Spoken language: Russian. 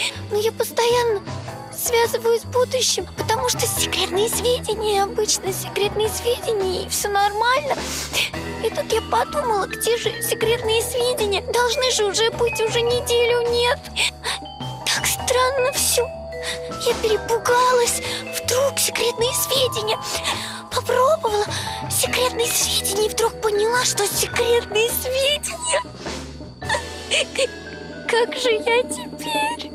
Но я постоянно связываю с будущим, потому что секретные сведения, обычно секретные сведения, и все нормально. И тут я подумала, где же секретные сведения? Должны же уже быть, уже неделю нет. Так странно все. Я перепугалась. Вдруг секретные сведения. Попробовала секретные сведения и вдруг поняла, что секретные сведения. Как же я теперь?